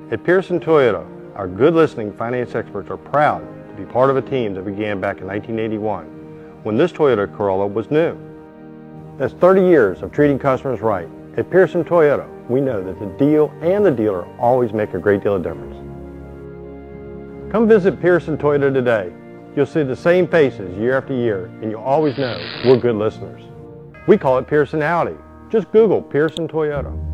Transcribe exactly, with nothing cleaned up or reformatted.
At Pearson Toyota, our good listening finance experts are proud to be part of a team that began back in nineteen eighty-one, when this Toyota Corolla was new. That's thirty years of treating customers right. At Pearson Toyota, we know that the deal and the dealer always make a great deal of difference. Come visit Pearson Toyota today. You'll see the same faces year after year, and you'll always know we're good listeners. We call it Pearsonality. Just Google Pearson Toyota.